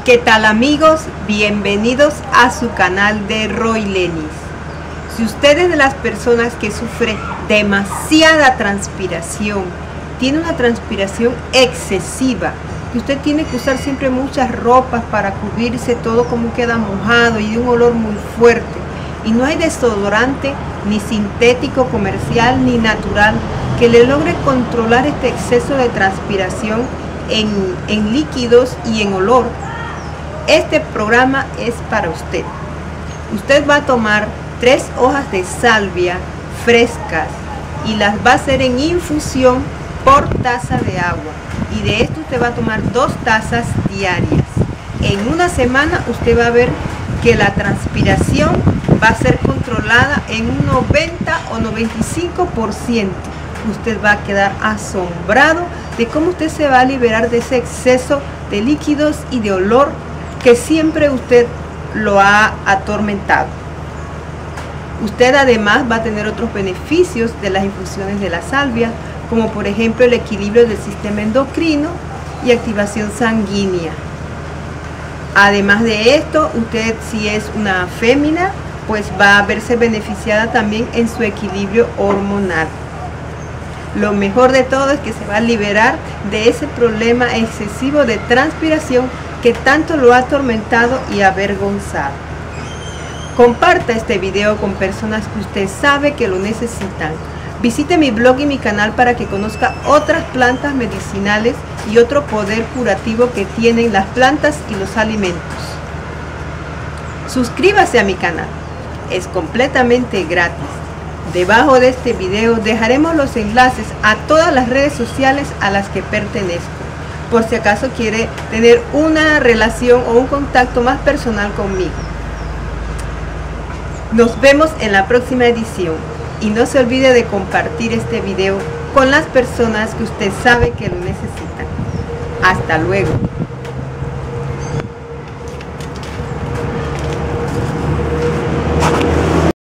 ¿Qué tal, amigos? Bienvenidos a su canal de Roy Lenis. Si usted es de las personas que sufre demasiada transpiración, tiene una transpiración excesiva, que usted tiene que usar siempre muchas ropas para cubrirse, todo como queda mojado y de un olor muy fuerte, y no hay desodorante ni sintético comercial ni natural que le logre controlar este exceso de transpiración en líquidos y en olor, este programa es para usted. Usted va a tomar 3 hojas de salvia frescas y las va a hacer en infusión por taza de agua, y de esto usted va a tomar 2 tazas diarias. En una semana usted va a ver que la transpiración va a ser controlada en un 90 o 95%. Usted va a quedar asombrado de cómo usted se va a liberar de ese exceso de líquidos y de olor que siempre usted lo ha atormentado. Usted además va a tener otros beneficios de las infusiones de la salvia, como por ejemplo el equilibrio del sistema endocrino y activación sanguínea. Además de esto, usted, si es una fémina, pues va a verse beneficiada también en su equilibrio hormonal. Lo mejor de todo es que se va a liberar de ese problema excesivo de transpiración que tanto lo ha atormentado y avergonzado. Comparta este video con personas que usted sabe que lo necesitan. Visite mi blog y mi canal para que conozca otras plantas medicinales y otro poder curativo que tienen las plantas y los alimentos. Suscríbase a mi canal, es completamente gratis. Debajo de este video dejaremos los enlaces a todas las redes sociales a las que pertenezco, por si acaso quiere tener una relación o un contacto más personal conmigo. Nos vemos en la próxima edición y no se olvide de compartir este video con las personas que usted sabe que lo necesitan. Hasta luego.